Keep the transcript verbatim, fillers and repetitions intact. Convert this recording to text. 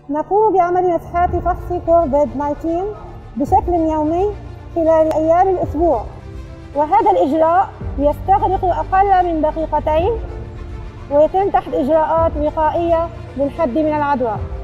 نقوم بعمل مسحات فحص كوفيد تسعة عشر بشكل يومي خلال أيام الأسبوع، وهذا الإجراء يستغرق أقل من دقيقتين ويتم تحت إجراءات وقائية للحد من العدوى.